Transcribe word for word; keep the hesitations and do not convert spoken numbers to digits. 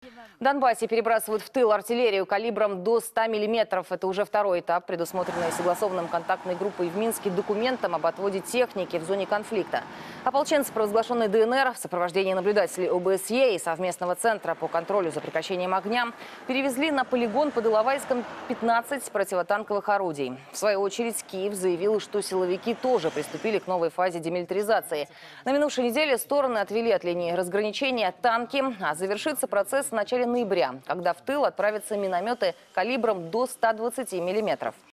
В Донбассе перебрасывают в тыл артиллерию калибром до ста миллиметров. Это уже второй этап, предусмотренный согласованным контактной группой в Минске документом об отводе техники в зоне конфликта. Ополченцы провозглашенной ДНР в сопровождении наблюдателей ОБСЕ и совместного центра по контролю за прекращением огня перевезли на полигон под Иловайском пятнадцать противотанковых орудий. В свою очередь Киев заявил, что силовики тоже приступили к новой фазе демилитаризации. На минувшей неделе стороны отвели от линии разграничения танки, а завершится процесс в начале ноября, когда в тыл отправятся минометы калибром до ста двадцати миллиметров.